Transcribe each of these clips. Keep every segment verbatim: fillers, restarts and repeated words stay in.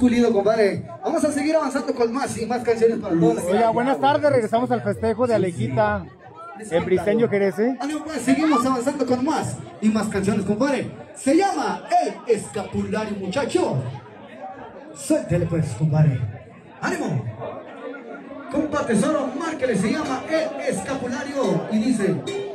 pulido, compadre. Vamos a seguir avanzando con más y más canciones para todos. Oiga, buenas tardes, regresamos al festejo de Alejita en Briseño, Jerez. Ánimo, pues, seguimos avanzando con más y más canciones, compadre. Se llama El Escapulario, muchacho. Suéltele, pues, compadre. ¡Ánimo! Compa Tesoro, márquele, se llama El Escapulario y dice...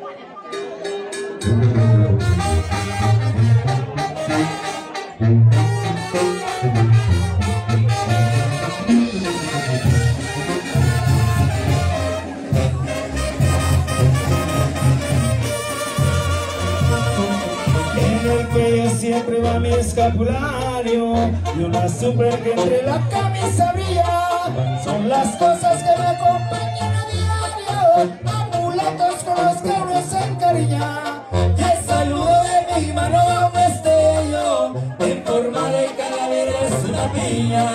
En el cuello siempre va mi escapulario y una super que entre la camisa brilla. Son las cosas que me acompañan a diario, amuletos con los que uno se encariña. Y el saludo de mi mano va un destello en forma de calavera, es una piña.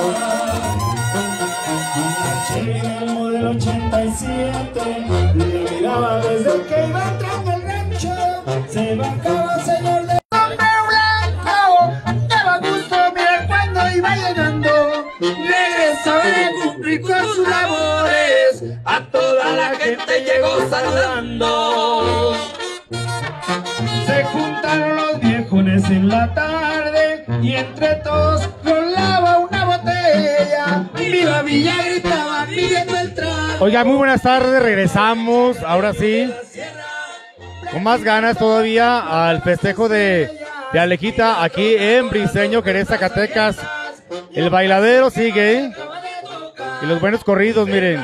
Chevy del modelo ochenta y siete, la miraba desde que iba entrando al rancho. Se bancaba un señor de sombrero blanco, daba gusto mirar cuando iba llegando. Regresaba de cumplir con sus labores, a toda la gente llegó saludando. Se juntaron los viejones en la tarde y entre todos rolaba una botella. ¡Viva Villa! Gritaban midiendo el trago. Oiga, muy buenas tardes, regresamos, ahora sí, con más ganas todavía al festejo de, de Alejita aquí en Briseño, Jerez, Zacatecas. El bailadero sigue y los buenos corridos, miren.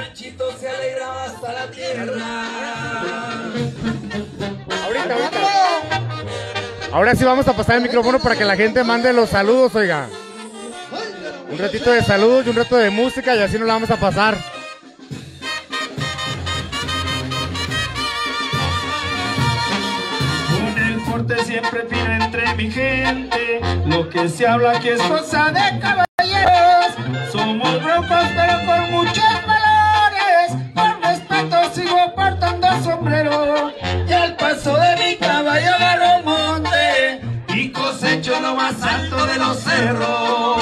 Ahorita, ahorita. Ahora sí vamos a pasar el micrófono para que la gente mande los saludos, oiga. Un ratito de saludos y un rato de música y así nos la vamos a pasar. Siempre fino entre mi gente, lo que se habla aquí es cosa de caballeros. Somos broncos pero con muchos valores, por respeto sigo portando sombrero. Y al paso de mi caballo agarro monte y cosecho lo más alto de los cerros.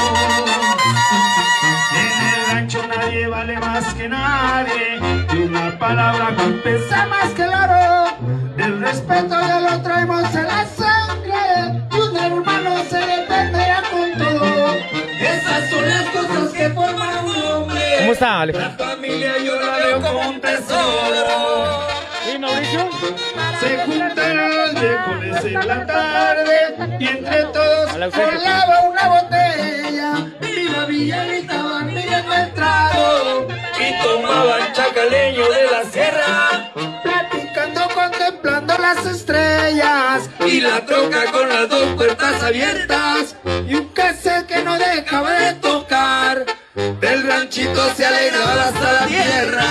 En el rancho nadie vale más que nadie, y una palabra que pesa más que el oro. El respeto ya lo traemos en la sangre, y un hermano se defenderá con todo. Esas son las cosas que forman un hombre. ¿Cómo está, Alejandro? La familia yo la veo como un tesoro. ¿Sí, Mauricio? Se juntaron los viejones en la tarde y entre todos colaba una botella. Viva Villa gritaban midiendo el trago y tomaban chacaleño de la sierra, platicando, contemplando las estrellas y la troca con las dos puertas abiertas y un cassette que no dejaba de tocar. Del ranchito se alegraba hasta la tierra.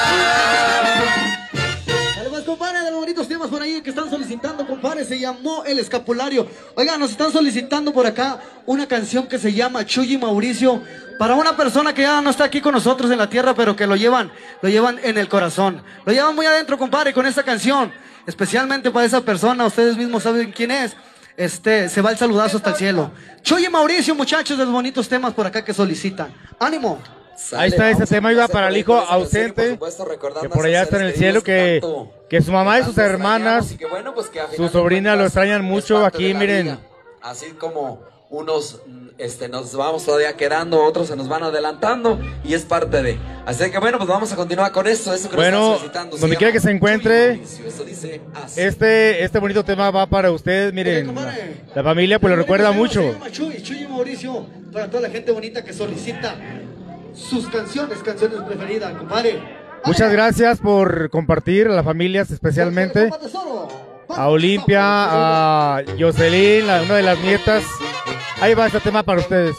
Además, compadre, de los bonitos temas por ahí que están solicitando, compadre, se llamó El Escapulario. Oiga, nos están solicitando por acá una canción que se llama Chuy y Mauricio, para una persona que ya no está aquí con nosotros en la tierra, pero que lo llevan, lo llevan en el corazón. Lo llevan muy adentro, compadre, con esta canción. Especialmente para esa persona, ustedes mismos saben quién es. Este, se va el saludazo hasta el cielo. Chuy y Mauricio, muchachos, de los bonitos temas por acá que solicitan. ¡Ánimo! Ahí está ese tema, iba para el hijo ausente, que por allá está en el cielo, que, que su mamá y sus hermanas, su sobrina lo extrañan mucho aquí, miren. Así como unos este, nos vamos todavía quedando, otros se nos van adelantando y es parte de. Así que bueno, pues vamos a continuar con esto. Eso que bueno, donde quiera que se encuentre, este, este bonito tema va para ustedes, miren. La, la familia pues lo recuerda mucho. Chuy, Chuy y Mauricio, para toda la gente bonita que solicita sus canciones, canciones preferidas, compadre. Muchas gracias por compartir a las familias, especialmente a Olimpia, a Jocelyn, la, una de las nietas. Ahí va este tema para ustedes.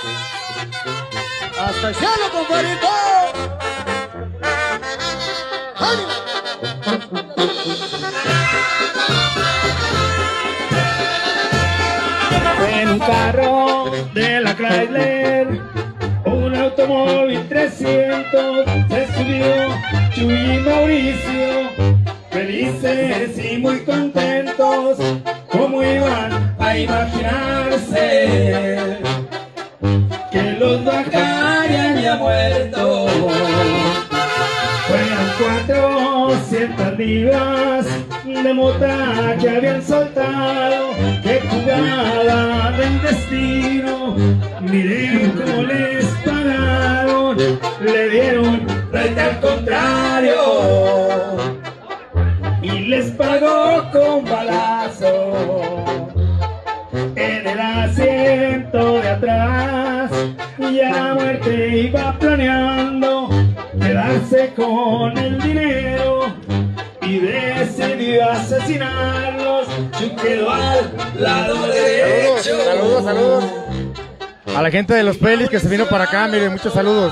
¡Hasta el cielo, compadrito! En un carro de la Chrysler, un automóvil trescientos, se subió Chuy y Mauricio, felices y muy contentos, como iban a imaginarse que los Baja ya había muerto. Fueron cuatrocientas libras de mota que habían soltado, que jugada del destino. Miren cómo les pagaron, le dieron frente al contrario y les pagó con balazo en el asiento de atrás. Y a la muerte iba planeando quedarse con el dinero y decidió asesinarlos y quedó al lado derecho. Saludos, saludos, saludos. A la gente de los pelis que se vino para acá, miren, muchos saludos.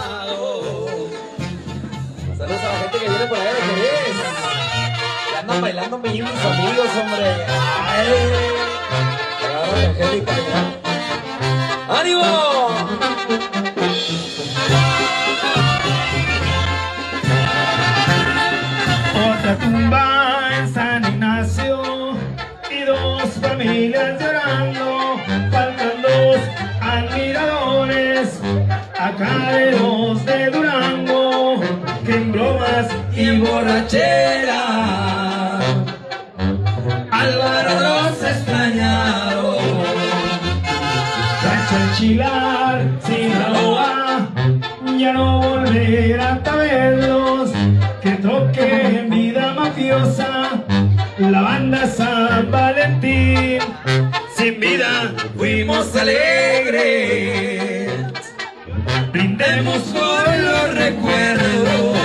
Saludos a la gente que viene por allá de Jerez. Ya andan bailando mis amigos, hombre. Ay. Agarra la gente para allá. ¡Ánimo! Otra tumba en San Ignacio y dos familias llorando. Faltan dos admiradores acá de los de Durango, que en bromas y borrachera Álvaro los extrañaron. Rancho Enchilar, Sinaloa, ya no volverán a verlos. Que toquen vida mafiosa la banda San Valentín. Sin vida fuimos alegres, brindemos por los recuerdos.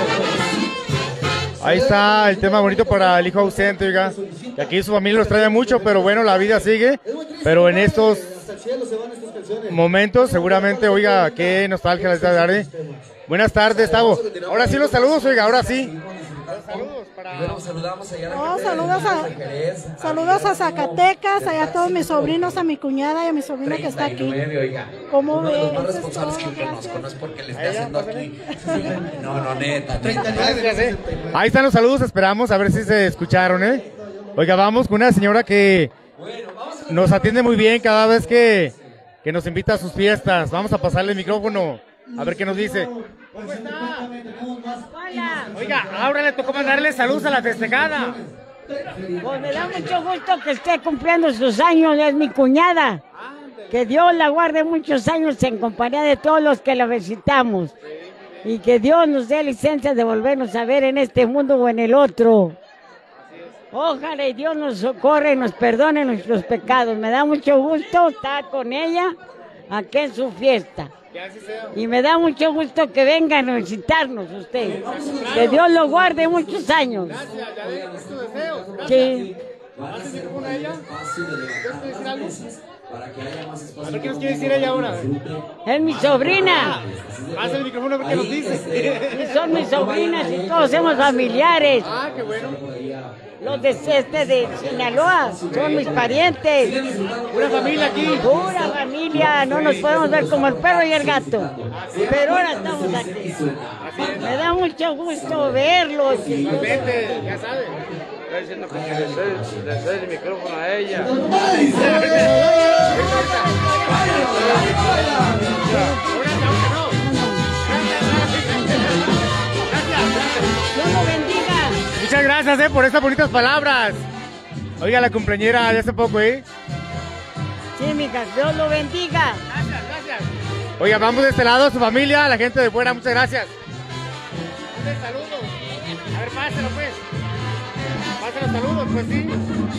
Ahí está el tema bonito para el hijo ausente, oiga. Y aquí su familia los trae mucho, pero bueno, la vida sigue. Pero en estos momentos, seguramente, oiga, qué nostalgia les da darle. Buenas tardes, Tavo. Ahora sí los saludos, oiga, ahora sí. Saludos para... Bueno, saludamos allá a la No, gente saludos de a, Jerez. saludos a Zacatecas, allá a todos mis sobrinos, a mi cuñada y a mi sobrina que está aquí. treinta y nueve, oiga. ¿Cómo Uno de los ves? más Eso es responsables todo, que conozco, gracias. no es porque le esté haciendo aquí. No, no, neta. treinta y nueve. Gracias, eh. Ahí están los saludos, esperamos a ver si se escucharon, ¿eh? Oiga, vamos con una señora que nos atiende muy bien cada vez que, que nos invita a sus fiestas. Vamos a pasarle el micrófono, a ver qué nos dice. ¿Cómo está? Hola, Oiga, ahora le tocó mandarle saludos a la festejada. pues me da mucho gusto que esté cumpliendo sus años, es mi cuñada. Que Dios la guarde muchos años en compañía de todos los que la visitamos. Y que Dios nos dé licencia de volvernos a ver en este mundo o en el otro. Ojalá y Dios nos socorre y nos perdone nuestros pecados. Me da mucho gusto estar con ella aquí en su fiesta. Y me da mucho gusto que vengan a visitarnos ustedes. Que Dios lo guarde muchos años. Sí. A ver qué nos quiere decir ella ahora. Es mi sobrina. Pasa el micrófono a ver qué nos dice. Y son mis sobrinas y todos somos familiares. Ah, qué bueno. Los de este de Sinaloa son mis parientes. Pura familia aquí. Pura familia. No nos podemos ver como el perro y el gato. Pero ahora estamos aquí. Me da mucho gusto verlos. Vete, ya sabes. Está diciendo que le cede, le cede el micrófono a ella. Dios lo bendiga. Muchas gracias, eh, por estas bonitas palabras. Oiga, la cumpleañera de hace poco, ¿eh? Sí, mija, Dios lo bendiga. Gracias, gracias. Oiga, vamos de este lado, a su familia, a la gente de fuera, muchas gracias. Un saludo. A ver, pásalo, pues. Pásalo, saludos, pues sí.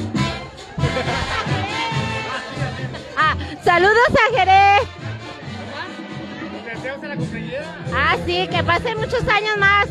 Ah, saludos a Jerez. Deseos a la cumpleañera. Ah, sí, que pasen muchos años más.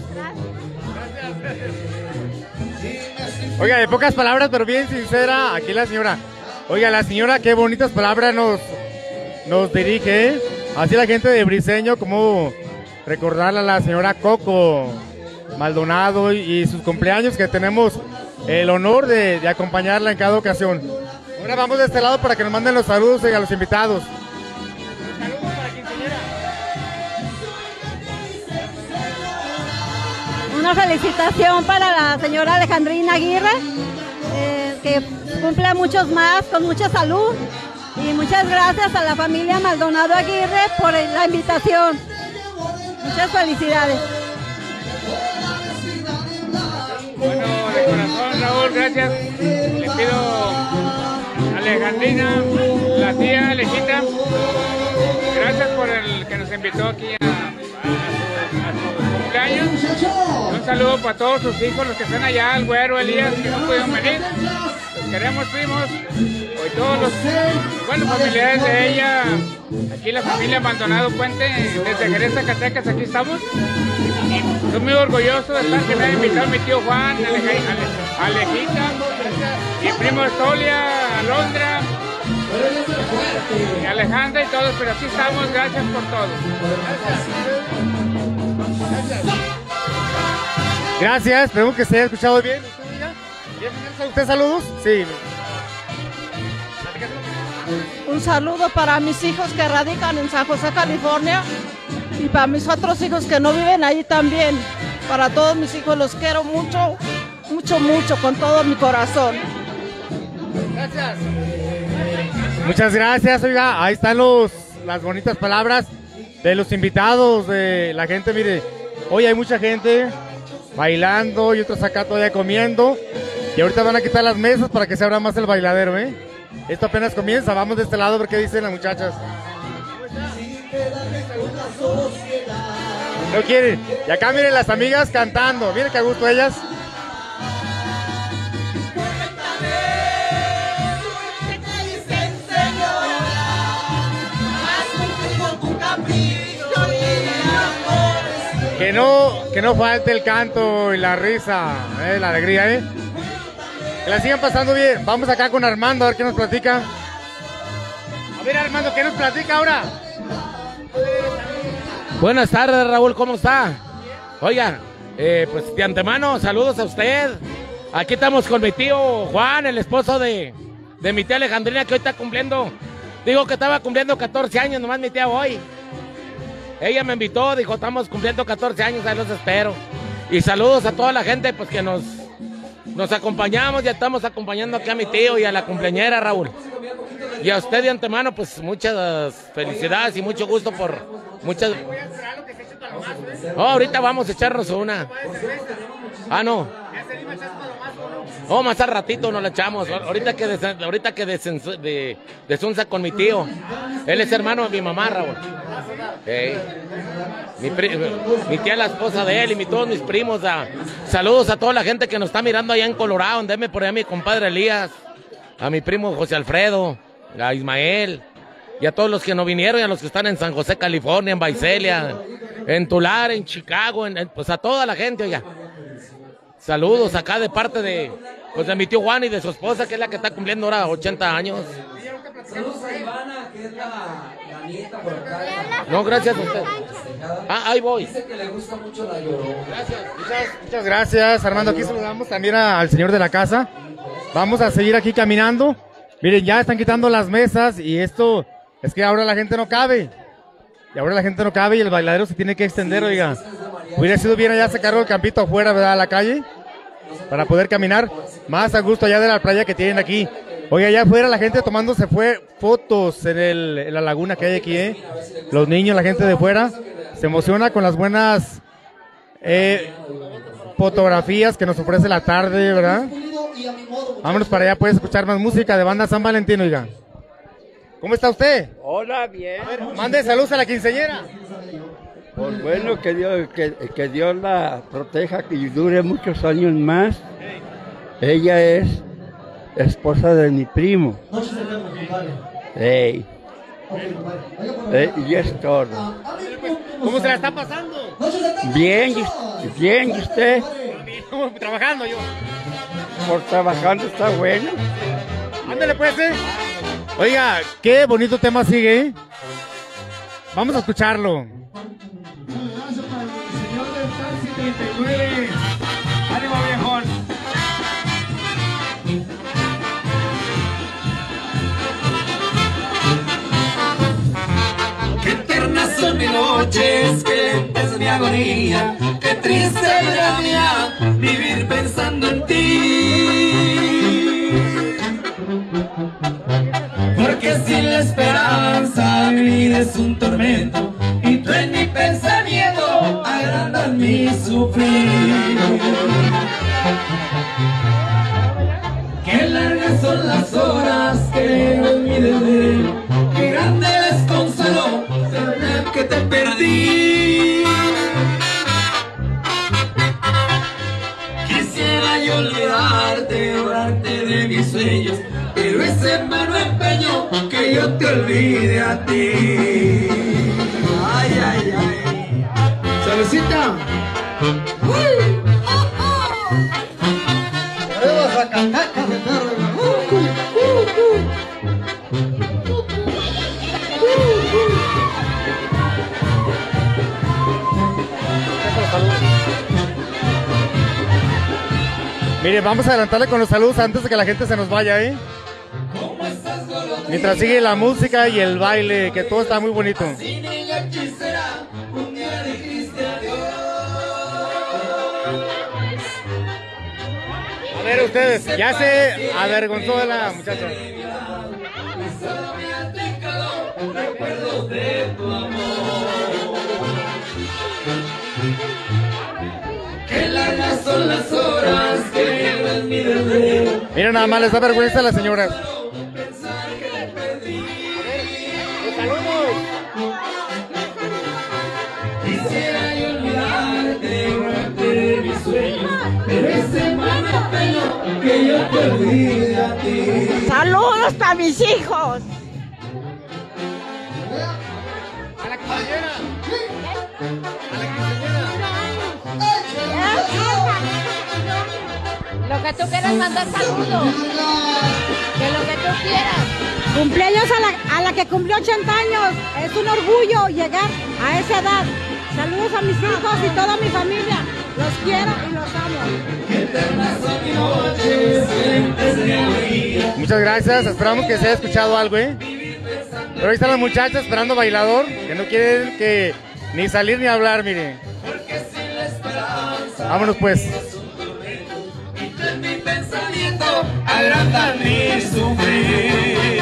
Oiga, de pocas palabras, pero bien sincera, aquí la señora. Oiga, la señora, qué bonitas palabras nos, nos dirige, ¿eh? Así la gente de Briseño, como recordarle a la señora Coco Maldonado y, y sus cumpleaños, que tenemos el honor de, de acompañarla en cada ocasión. Ahora vamos de este lado para que nos manden los saludos, oiga, a los invitados. Saludos para quinceañera. Una felicitación para la señora Alejandrina Aguirre, eh, que cumpla muchos más, con mucha salud Y muchas gracias a la familia Maldonado Aguirre por la invitación. Muchas felicidades. Bueno, de corazón, Raúl, gracias. Le pido a Alejandrina, la tía Alejita, gracias por el que nos invitó aquí a, a, su, a su cumpleaños. Un saludo para todos sus hijos, los que están allá, el güero, Elías, que no pudieron venir. Los queremos, primos. Hoy todos los buenos familiares de ella, aquí la familia Maldonado Puente, desde Jerez, Zacatecas, aquí estamos. Estoy muy orgulloso de estar que me ha invitado mi tío Juan, Ale, Ale, Alejita, mi primo Estolia, Alondra, y Alejandra y todos, pero aquí estamos, gracias por todo. Gracias, espero que se haya escuchado bien. ¿Usted saludos? Sí. Un saludo para mis hijos que radican en San José, California, y para mis otros hijos que no viven ahí también. Para todos mis hijos los quiero mucho, mucho, mucho, con todo mi corazón. Gracias. Muchas gracias, oiga, ahí están los, las bonitas palabras de los invitados, de la gente, mire, hoy hay mucha gente bailando y otros acá todavía comiendo, y ahorita van a quitar las mesas para que se abra más el bailadero, ¿eh? Esto apenas comienza, vamos de este lado a ver qué dicen las muchachas. No quieren. Y acá miren las amigas cantando, miren qué a gusto ellas. Que no, que no falte el canto y la risa, eh, la alegría, eh. Que la sigan pasando bien. Vamos acá con Armando a ver qué nos platica. A ver, Armando, ¿qué nos platica ahora? Buenas tardes, Raúl, ¿cómo está? Oiga, eh, pues de antemano, saludos a usted. Aquí estamos con mi tío Juan, el esposo de, de mi tía Alejandrina, que hoy está cumpliendo, digo que estaba cumpliendo catorce años, nomás mi tía hoy. Ella me invitó, dijo, estamos cumpliendo catorce años, ahí los espero. Y saludos a toda la gente, pues que nos, nos acompañamos, ya estamos acompañando aquí a mi tío y a la cumpleañera, Raúl. Y a usted de antemano, pues muchas felicidades y mucho gusto por muchas... Oh, ahorita vamos a echarnos una. Ah, no. Oh, más al ratito nos la echamos. Ahorita que des, ahorita que desen- de, desunza con mi tío. Él es hermano de mi mamá, Raúl. Hey. Mi, pri, mi tía, la esposa de él, y mi, todos mis primos. Ah. Saludos a toda la gente que nos está mirando allá en Colorado. Deme por allá a mi compadre Elías, a mi primo José Alfredo, a Ismael, y a todos los que no vinieron, y a los que están en San José, California, en Visalia, en Tulare, en Chicago, en, en, pues a toda la gente, oiga. Saludos acá de parte de, pues de mi tío Juan y de su esposa, que es la que está cumpliendo ahora ochenta años. Saludos a Ivana, que es la, la nieta por acá. No, gracias a usted. Ah, ahí voy. Dice que le gusta mucho la Llorona. Gracias. Muchas, muchas gracias, Armando. Aquí saludamos también a- al señor de la casa. Vamos a seguir aquí caminando. Miren, ya están quitando las mesas y esto es que ahora la gente no cabe. Y ahora la gente no cabe y el bailadero se tiene que extender, oiga. Hubiera sido bien allá sacar el campito afuera, ¿verdad? A la calle, para poder caminar más a gusto allá de la playa que tienen aquí. Oiga, allá afuera la gente tomándose fue fotos en, el, en la laguna que hay aquí, ¿eh? Los niños, la gente de fuera, se emociona con las buenas eh, fotografías que nos ofrece la tarde, ¿verdad? Vámonos para allá, puedes escuchar más música de banda San Valentín, oiga. ¿Cómo está usted? Hola, bien. Mande saludos a la quinceañera. Pues bueno, que Dios, que, que Dios la proteja, que dure muchos años más. Ella es esposa de mi primo. Hey. Eh, y es todo. ¿Cómo se la está pasando? Bien, y- bien, ¿y usted? Trabajando yo. Por trabajando está bueno. Ándale pues, eh. Oiga, qué bonito tema sigue, ¿eh? Vamos a escucharlo. ¡Ánimo, viejón! Qué eternas son mis noches, qué lenta es mi agonía, qué triste vida mía vivir pensando en ti. Porque Porque sin la esperanza mi vida es un tormento y tú en mi pensamiento agrandas mi sufrir. Qué largas son las horas que veo en mi desvelo, qué grande desconsuelo saber que te perdí. Quisiera yo olvidarte, borrarte de mis sueños, pero es en vano empeño que yo te olvide a ti. Ay, ay, ay. Salucita. Uy. Mire, vamos a adelantarle con los saludos antes de que la gente se nos vaya, ¿eh? Mientras sigue la música y el baile, que todo está muy bonito. A ver ustedes, ya se avergonzó de la muchacha. Qué largas son las horas que llevo en mi desvelo. Mira, nada más les da vergüenza a las señoras. Quisiera yo olvidarte, borrarte de mis sueños, pero ese mal empeño que yo te olvide a ti. ¡Saludos para mis hijos! A la quinceañera. A la Lo que tú quieras mandar saludos. Que lo que tú quieras. Cumpleaños a la, a la que cumplió ochenta años. Es un orgullo llegar a esa edad. Saludos a mis hijos y toda mi familia. Los quiero y los amo. Muchas gracias, esperamos que se haya escuchado algo, ¿eh? Pero ahí están las muchachas esperando bailador, que no quieren que ni salir ni hablar, mire. Vámonos pues. En mi pensamiento agranda mi sufrir.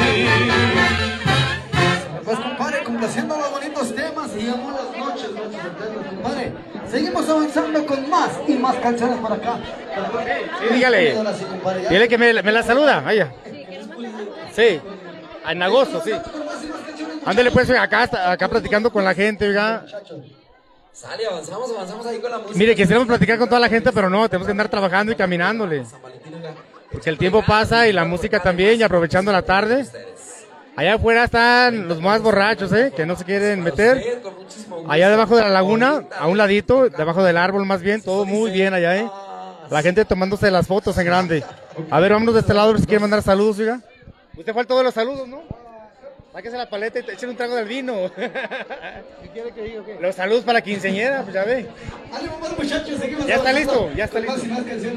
Pues compadre, complaciendo los bonitos temas, y llegamos las noches, noches eternas, compadre. Seguimos avanzando con más y más canciones para acá. Sí, dígale. Dile que me, me la saluda, vaya. Sí, en agosto, sí. Ándale pues, acá, acá platicando con la gente, oiga. Sale, avanzamos, avanzamos ahí con la música. Mire, quisiéramos platicar con toda la gente, pero no, tenemos que andar trabajando y caminándole. Porque el tiempo pasa y la música también, y aprovechando la tarde. Allá afuera están los más borrachos, ¿eh? Que no se quieren meter. Allá debajo de la laguna, a un ladito, debajo del árbol más bien, todo muy bien allá, ¿eh? La gente tomándose las fotos en grande. A ver, vámonos de este lado, a ver si quieren mandar saludos, oiga. Usted fue todos los saludos, ¿no? Sáquese la paleta y echen un trago del vino. ¿Qué quiere que diga? ¿Qué? Los saludos para la quinceañera, pues ya ve. Ya está listo, ya está listo.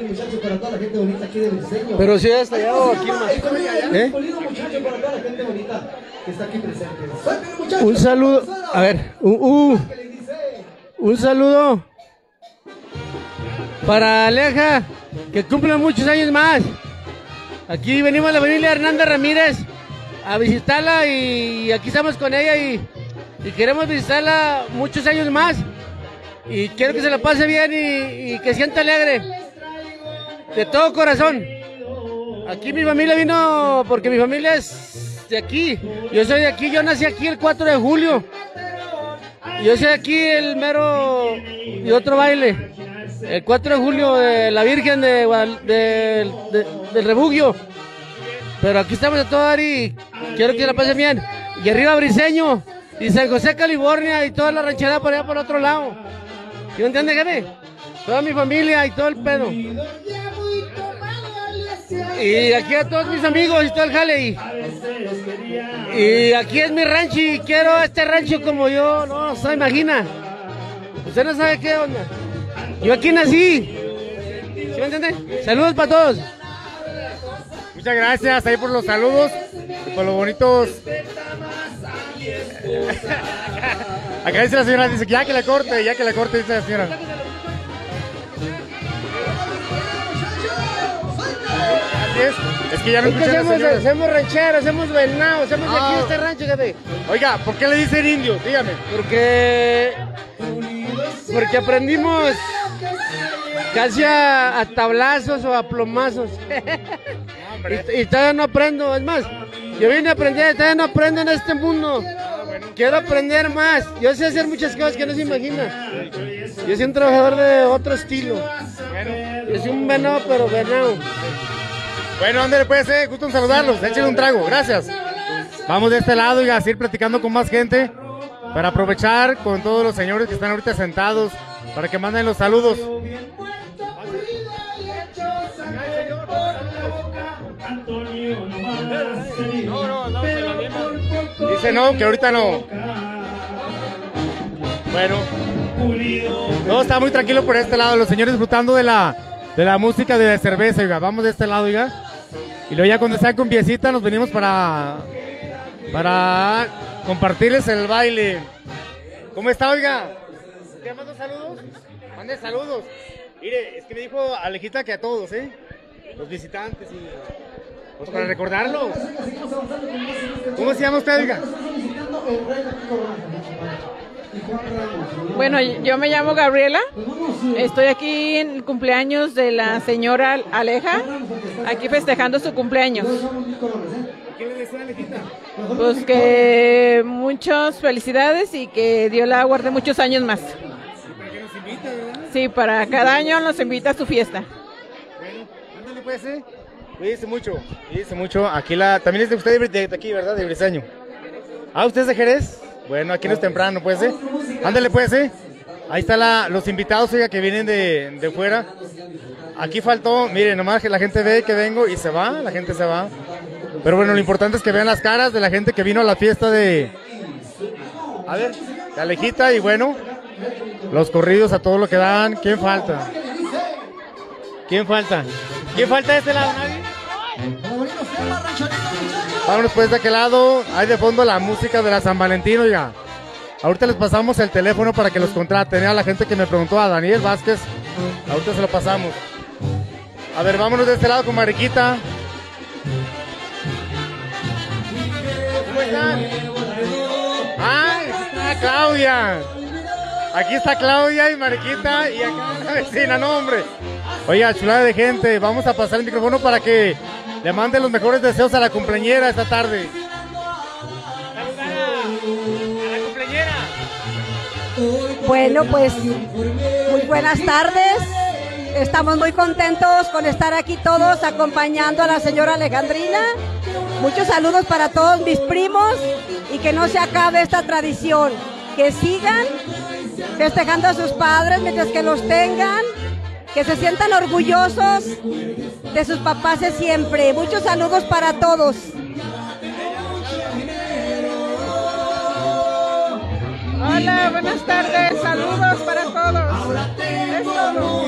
Pero si ya está allá o aquí más. ¿Eh? Un saludo, a ver, un, uh, un saludo para Aleja, que cumple muchos años más. Aquí venimos la familia Hernández Ramírez a visitarla y aquí estamos con ella y, y queremos visitarla muchos años más y quiero que se la pase bien y, y que sienta alegre de todo corazón. Aquí mi familia vino porque mi familia es de aquí, yo soy de aquí, yo nací aquí el cuatro de julio, yo soy aquí el mero y otro baile, el cuatro de julio de la Virgen de, de, de, del Refugio. Pero aquí estamos a todo dar y quiero que la pasen bien. Y arriba Briseño, y San José, California, y toda la ranchera por allá por otro lado. ¿Sí me entiende, gente? Toda mi familia y todo el pedo. Y aquí a todos mis amigos y todo el jale. Y, y aquí es mi rancho y quiero este rancho como yo, no se imagina. Usted no sabe qué onda. Yo aquí nací. ¿Sí me entiende? Saludos para todos. Muchas gracias ahí por los saludos y por los bonitos. Acá dice la señora, dice que ya que la corte, ya que la corte, dice la señora. Así es. Es que ya no Es que escuchan a somos, señores. somos rancheros, somos venados, somos de aquí Ah. de este rancho, fíjate. Oiga, ¿por qué le dicen indios? Dígame. Porque. Porque aprendimos casi a, a tablazos o a plomazos. y, y todavía no aprendo, es más, yo vine a aprender, todavía no aprendo en este mundo. Quiero aprender más. Yo sé hacer muchas cosas que no se imagina. Yo soy un trabajador de otro estilo. Yo soy un venado, pero venado. Bueno, ándale pues, eh, gusto en saludarlos, échenle un trago, gracias. Vamos de este lado y a seguir platicando con más gente para aprovechar con todos los señores que están ahorita sentados para que manden los saludos. Dice no, que ahorita no. Bueno, todo está muy tranquilo por este lado, los señores disfrutando de la, de la música de la cerveza, oiga. Vamos de este lado, oiga. Y luego ya cuando están con piecita nos venimos para, para compartirles el baile. ¿Cómo está, oiga? ¿Te mando saludos? Mande saludos. Mire, es que me dijo Alejita que a todos, ¿eh? Los visitantes y... Pues para recordarlos. ¿Cómo se llama usted, oiga? Bueno, yo me llamo Gabriela, estoy aquí en el cumpleaños de la señora Aleja, aquí festejando su cumpleaños. ¿Qué le desea, Alejita? Pues que muchas felicidades y que Dios la guarde muchos años más. ¿Para qué nos invita, verdad? Sí, para cada año nos invita a su fiesta. Bueno, ándale pues, ¿eh? Cuídese mucho, cuídese mucho. Aquí la, también es de usted de, de aquí, ¿verdad? De Briseño. Ah, ¿usted es de Jerez? Bueno, aquí no es temprano, pues, ¿eh? Ándale, pues, ¿eh? Ahí están los invitados, oiga, que vienen de, de fuera. Aquí faltó, miren, nomás que la gente ve que vengo y se va, la gente se va. Pero bueno, lo importante es que vean las caras de la gente que vino a la fiesta de... A ver, de Alejita y bueno, los corridos a todo lo que dan. ¿Quién falta? ¿Quién falta? ¿Quién falta de este lado? ¿Nadie? Vámonos pues de aquel lado. Hay de fondo la música de la San Valentín, oiga. Ahorita les pasamos el teléfono para que los contraten. A la gente que me preguntó, a Daniel Vázquez, ahorita se lo pasamos. A ver, vámonos de este lado con Mariquita. ¿Cómo están? ¡Ay! Aquí está Claudia. Aquí está Claudia y Mariquita y acá la vecina, no hombre. Oiga, chulada de gente, vamos a pasar el micrófono para que le manden los mejores deseos a la cumpleañera esta tarde. Saludar a, a la cumpleañera. Bueno, pues muy buenas tardes. Estamos muy contentos con estar aquí todos acompañando a la señora Alejandrina. Muchos saludos para todos mis primos y que no se acabe esta tradición. Que sigan festejando a sus padres mientras que los tengan. Que se sientan orgullosos de sus papás de siempre. Muchos saludos para todos. Hola, buenas tardes, saludos para todos. Es todo.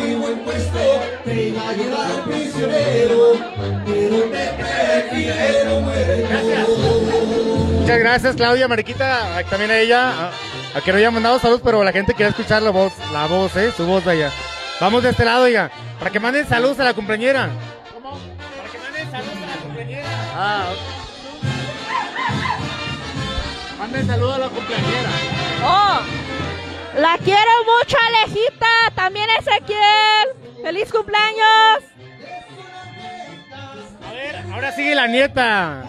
Muchas gracias, Claudia, Mariquita, a- también a ella, a, a que no haya mandado saludos, pero la gente quiere escuchar la voz, la voz, eh, su voz de allá. Vamos de este lado, oiga, para que manden saludos a la cumpleañera. ¿Cómo? Para que manden saludos a la cumpleañera. Ah, ok. Manden saludos a la cumpleañera. Oh, la quiero mucho, Alejita. También Ezequiel. ¡Feliz cumpleaños! A ver, ahora sigue la nieta.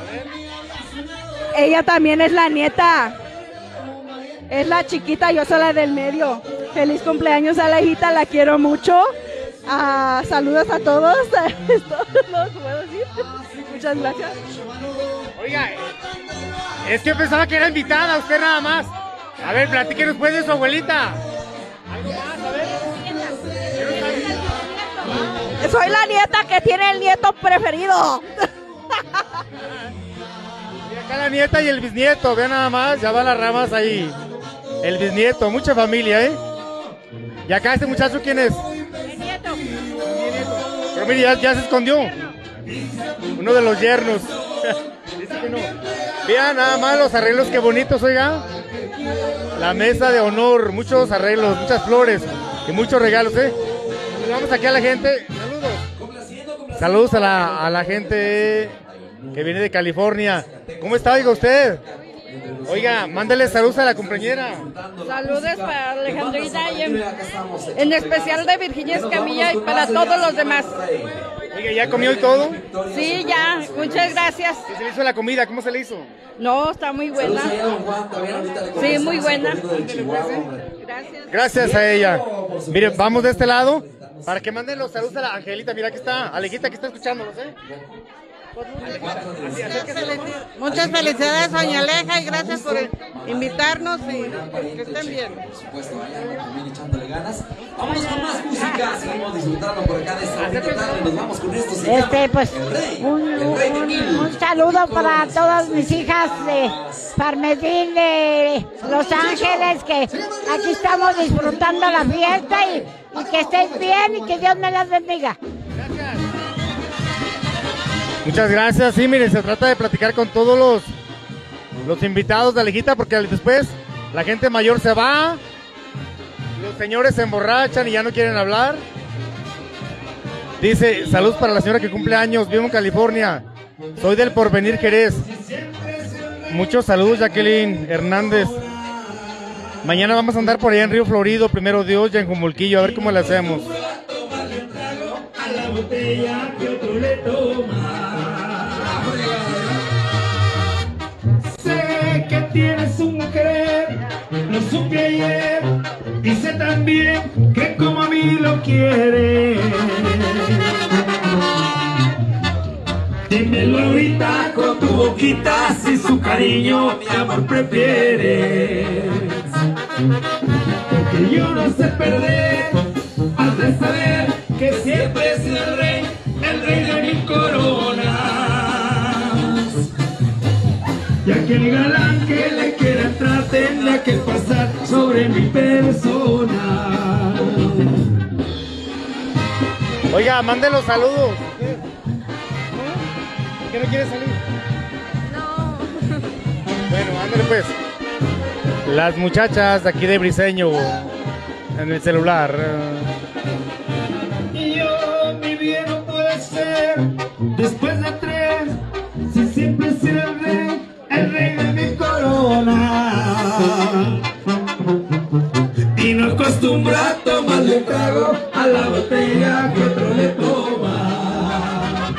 Ella también es la nieta. Es la chiquita, yo soy la del medio. Feliz cumpleaños a la hijita, la quiero mucho. Ah, saludos a todos. Es todo lo que puedo decir. Muchas gracias. Oiga, es que pensaba que era invitada, usted nada más. A ver, platíquenos pues de su abuelita. ¿Algo más? A ver. Soy la nieta que tiene el nieto preferido. Y acá la nieta y el bisnieto, vean nada más, ya van las ramas ahí. El bisnieto, mucha familia, ¿eh? Y acá este muchacho, ¿quién es? El nieto. Pero mire, ya, ya se escondió. Uno de los yernos. Dice que no. Vean nada más los arreglos, qué bonitos, oiga. La mesa de honor, muchos arreglos, muchas flores y muchos regalos, ¿eh? Saludamos aquí a la gente. Saludos. Saludos a la, a la gente que viene de California. ¿Cómo está, oiga, usted? Oiga, mándale saludos a la compañera. Saludos para Alejandrina y en, en especial de Virginia Escamilla y para todos los demás. Oiga, ¿ya comió y todo? Sí, ya, muchas gracias. ¿Qué se le hizo la comida? ¿Cómo se le hizo? No, está muy buena. Sí, muy buena. Gracias. Gracias a ella. Miren, vamos de este lado para que manden los saludos a la Angelita. Mira, aquí está, Alejita, que está escuchándonos, ¿eh? Muchas felicidades, doña Aleja, y gracias por invitarnos y que estén bien. Vamos con más música, seguimos disfrutando por acá de esta bonita tarde, nos vamos con esto. Se Este, llama pues, El Rey, un, El Rey de un- Mil. un saludo para todas mis hijas de Parmesín de Los Ángeles, que aquí estamos disfrutando la fiesta y, y que estéis bien y que Dios me las bendiga. Muchas gracias. Sí, miren, se trata de platicar con todos los, los invitados de Alejita, porque después la gente mayor se va, los señores se emborrachan y ya no quieren hablar. Dice, saludos para la señora que cumple años, vivo en California, soy del Porvenir Jerez. Muchos saludos, Jacqueline Hernández. Mañana vamos a andar por allá en Río Florido, primero Dios, ya en Jumulquillo, a ver cómo le hacemos. A la botella que otro le toma. Sé que tienes un querer, lo supe ayer, y sé también que como a mí lo quieres. Dímelo ahorita con tu boquita, si su cariño mi amor prefieres. Porque yo no sé perder, has de saber que siempre es el rey, el rey de mil coronas. Y aquel galán que le quiera entrar tendrá que pasar sobre mi persona. Oiga, mande los saludos. ¿Por qué no quiere salir? No. Bueno, ándale pues. Las muchachas de aquí de Briseño en el celular. Y yo, mi bien, no puede ser después de tres, si siempre es el rey, el rey de mi corona. Y no acostumbra a tomarle trago a la botella que otro le toma.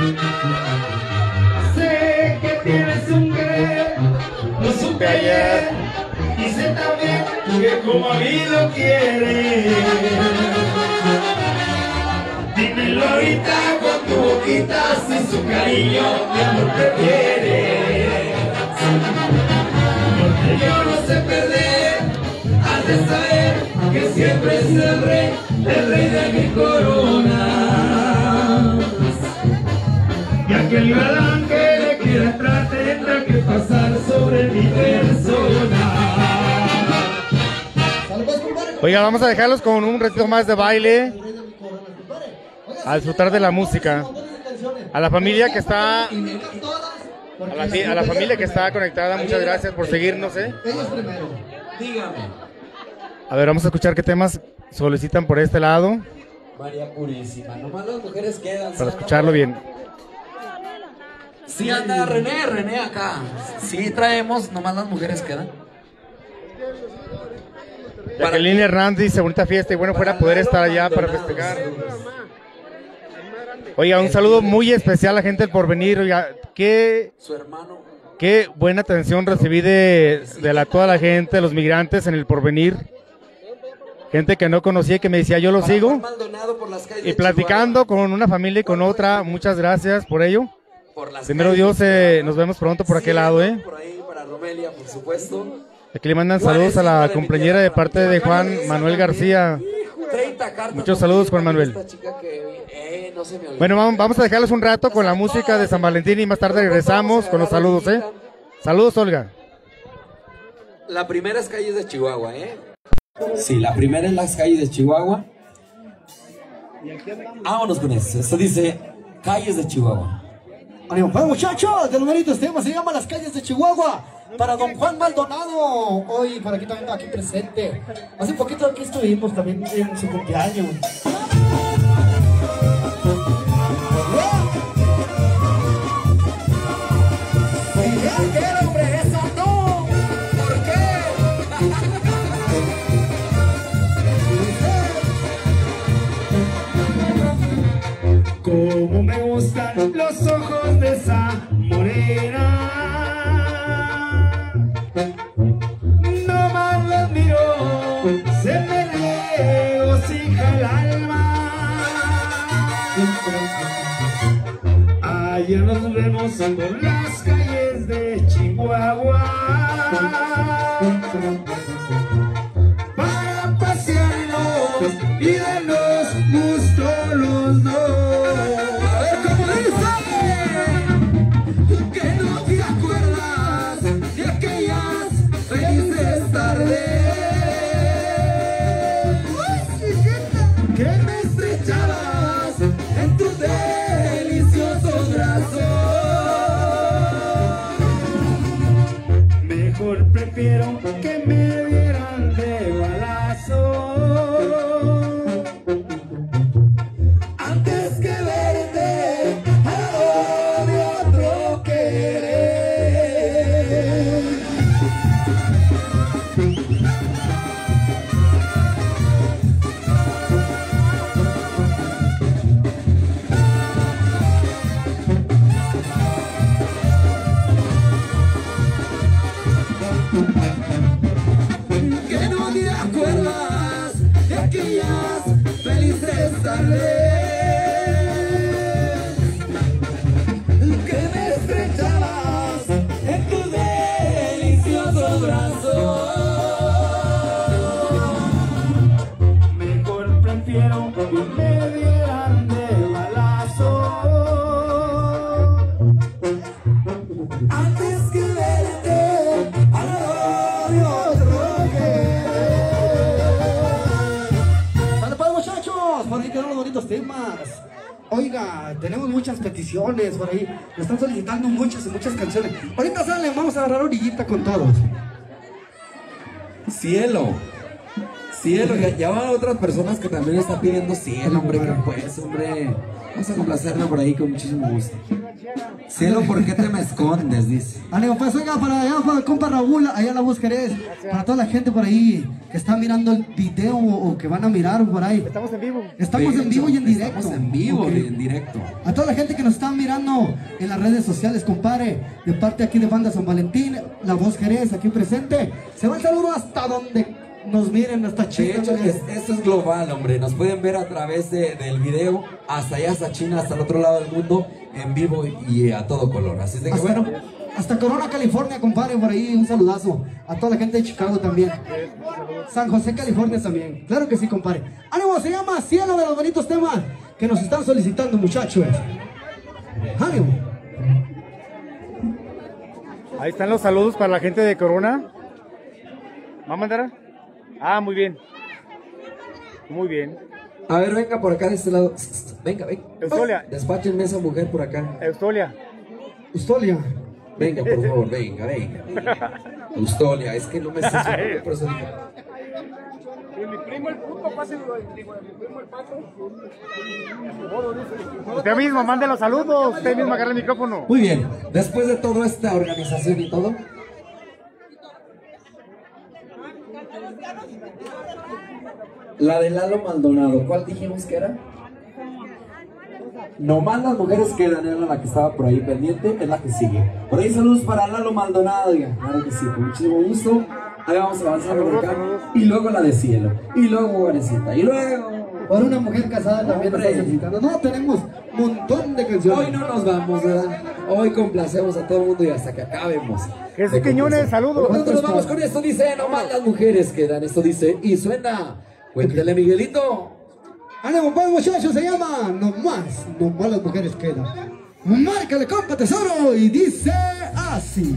Sé que tienes un querer, lo supe ayer, y sé también que como a mí lo quieres. Dímelo ahorita con tu boquita, si su cariño mi amor prefieres. Porque yo no sé perder, has de saber que siempre es el rey, el rey de mi corona. Y aquel galán que le quiera entrar tendrá que pasar sobre mi persona. Oiga, vamos a dejarlos con un ratito más de baile, a disfrutar de la música. A la familia que está, a la, fi- a la familia que está conectada, muchas gracias por seguirnos, ¿eh? A ver, vamos a escuchar qué temas solicitan por este lado, María Purísima, nomás las mujeres quedan. para escucharlo bien. Sí anda René, René acá. Sí traemos, nomás las mujeres quedan. Jacqueline Hernández dice, bonita fiesta y bueno fuera poder estar allá para festejar. Oiga, un saludo muy especial a la gente del Porvenir. Oiga, qué, Su hermano. qué buena atención recibí de, de la, toda la gente, de los migrantes en el Porvenir. Gente que no conocía y que me decía, yo lo sigo. Y platicando con una familia y con otra, muchas gracias por ello. Primero Dios, eh, nos vemos pronto por aquel lado, ¿eh? Por ahí para Romelia, por supuesto. Aquí le mandan saludos a la compañera de parte de Juan Manuel García. Muchos saludos, Juan Manuel. Eh, no se me olvida. Bueno, vamos, vamos a dejarles un rato con la música de San Valentín y más tarde regresamos con los saludos, ¿eh? Saludos, Olga. La primera es calles de Chihuahua, ¿eh? Sí, la primera es las calles de Chihuahua. Vámonos con eso. Esto dice calles de Chihuahua. Ánimo, pues, muchachos, del numerito este tema se llama Las Calles de Chihuahua. Para don Juan Maldonado, hoy por aquí también aquí presente. Hace poquito aquí estuvimos también en su cumpleaños. los ojos de esa morena. No más las miro, se me regocija el alma. Ayer nos vemos por las calles de Chihuahua para pasearnos y darnos gusto los dos. A ver cómo dice, que no te acuerdas de aquellas felices tardes que me estrechabas en tus deliciosos brazos. Mejor prefiero que me dieran de balazo antes que verte al lado de otro querer. Que no te acuerdas de aquellas felices tardes que me estrechabas en tus deliciosos brazos. Mejor prefiero que me dieran de balazo antes que verte al lado de otro querer. ¡Sale pues, muchachos! Por ahí quedaron los bonitos temas. Oiga, tenemos muchas peticiones por ahí. Me están solicitando muchas y muchas canciones. Ahorita salen, vamos a agarrar orillita con todos. Cielo. Cielo, ya, ya van otras personas que también están pidiendo cielo, hombre, que pues, hombre. Vamos a complacerla por ahí con muchísimo gusto. Cielo, ¿por qué te me escondes? Dice. Ánimo, pues, oiga, para allá, para el compa Raúl, allá en la voz querés. Para toda la gente por ahí que está mirando el video o, o que van a mirar por ahí. Estamos en vivo. Estamos De en vivo y en hecho, directo. Estamos en vivo Ok. y en directo. A toda la gente que nos está mirando en las redes sociales, compadre, de parte aquí de Banda San Valentín, la voz Jerez aquí presente, se va el saludo hasta donde nos miren, hasta De China. hecho, es- esto es global, hombre. Nos pueden ver a través de- del video hasta allá, hasta China, hasta el otro lado del mundo, en vivo y a todo color. Así es de que Hasta, bueno. hasta Corona, California, compadre, por ahí un saludazo. A toda la gente de Chicago también. San José, California también. Claro que sí, compadre. Ánimo, se llama Cielo de los bonitos temas que nos están solicitando, muchachos. Ánimo. Ahí están los saludos para la gente de Corona. ¿Va a mandar? Ah, muy bien. Muy bien. A ver, venga por acá de este lado. Venga, venga. Eustolia. Despáchenme a esa mujer por acá. Eustolia. Eustolia. Venga, por favor, venga, venga. Eustolia, es que no me sé su nombre, por eso digo. Mi primo el puto, pase mi primo el pato. Usted mismo, mande los saludos. Usted mismo agarra el micrófono. Muy bien, después de toda esta organización y todo, la de Lalo Maldonado, ¿cuál dijimos que era? Nomás las mujeres quedan, era la que estaba por ahí pendiente, es la que sigue. Por ahí saludos para Lalo Maldonado, diga, claro que sí, con muchísimo gusto. Ahí vamos avanzando por acá. Y luego la de Cielo, y luego Varecita, y luego... Por una mujer casada también nos Hombre. está solicitando. No, tenemos un montón de canciones. Hoy no nos vamos, ¿verdad? Hoy complacemos a todo el mundo y hasta que acabemos. Jesús de Quiñones, complacer. saludos. Nosotros nos vamos con esto, dice, nomás las mujeres quedan. Esto dice, y suena. Cuéntale, Miguelito. Ánimo, pues, muchachos, se llama Nomás, nomás las mujeres quedan. Márcale, compa, tesoro, y dice así.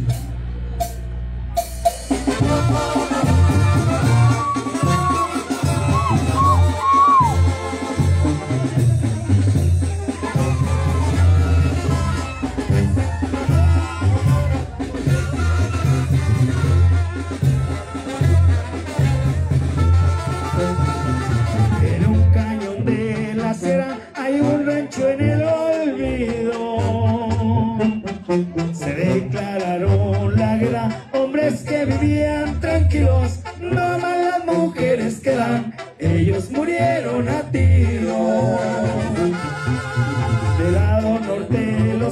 En un cañón de la sierra hay un rancho en el olvido. Se declararon la guerra hombres que vivían tranquilos. No más las mujeres quedan, ellos murieron a tiro. Del lado norte los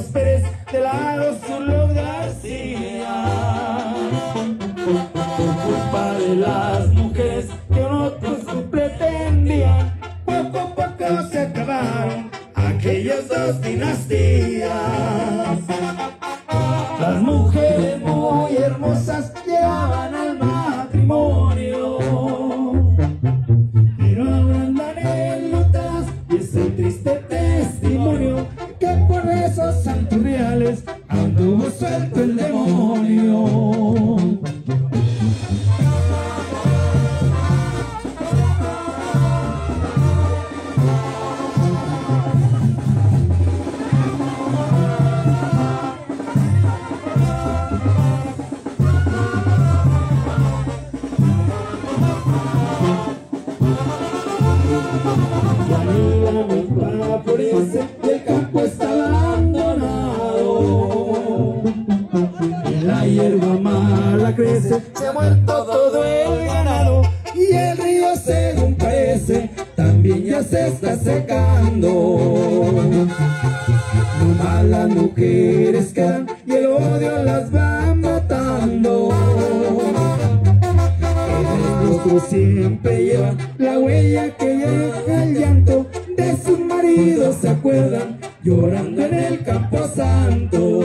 según parece, también ya se está secando. No más las mujeres quedan y el odio las va matando. El rostro siempre lleva la huella que deja el llanto de sus maridos, se acuerdan llorando en el campo santo.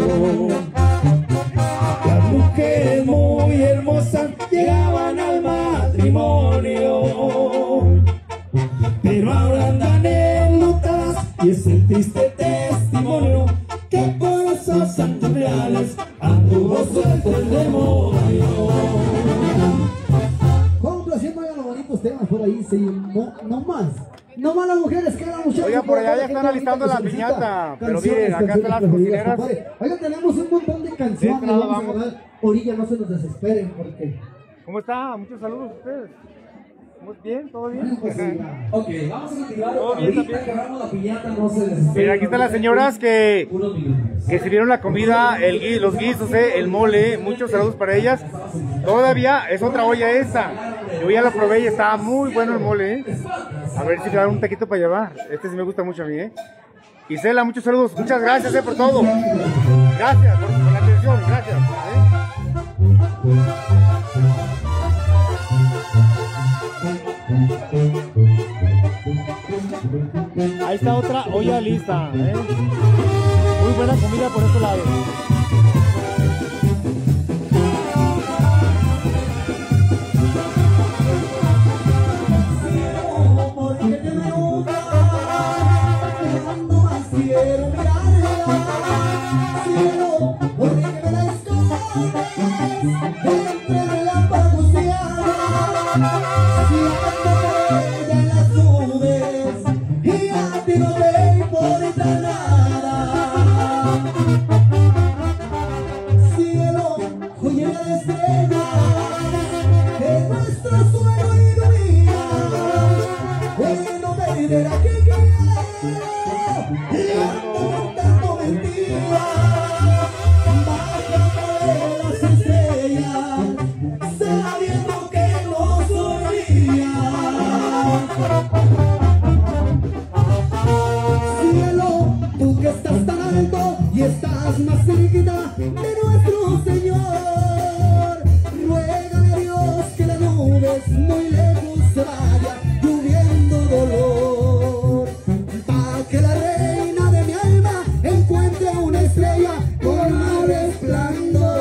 Las mujeres muy hermosas llegaban al matrimonio, pero ahora andan enlutadas y es el triste testimonio que por esos santos reales anduvo suelto el demonio. Complaciendo a los bonitos temas por ahí, sí, no, no más. No más las mujeres, que las muchachos. Oiga, por allá ya están alistando la piñata. Pero miren, acá están las cocineras. Oiga, tenemos un montón de canciones. Sí, vamos, vamos a ver. Orilla, no se nos desesperen porque... ¿Cómo está? Muchos saludos a ustedes. ¿Cómo bien? ¿Todo bien? Pues sí, ok, vamos a continuar. Ahorita que agarramos la piñata, no se desesperen. Mira, aquí están las señoras que, que sirvieron la comida, el gui, los guisos, eh, el mole. Muchos saludos para ellas. Todavía es otra olla esta. Yo ya lo probé y estaba muy bueno el mole, ¿eh? A ver si te dan un taquito para llevar. Este sí me gusta mucho a mí, ¿eh? Isela, muchos saludos. Muchas gracias, ¿eh? Por todo. Gracias por, por la atención. Gracias, ¿eh? Ahí está otra olla lista, ¿eh? Muy buena comida por este lado. Quiero mirarla, cielo, porque me la escondes entre la paguciana. Siéntate en las nubes y a ti no te importa nada. Cielo, oye la estrella que nuestro suelo ilumina. Hoy no me verá que quiero. Tanto mentira, bájame las estrellas, sabiendo que no soy mía. Cielo, tú que estás tan alto y estás más cerquita de nuestro Señor, ruega a Dios que las nubes muy lejos se vaya, lloviendo dolor, para que la reina de mi alma encuentre una estrella con más resplandor.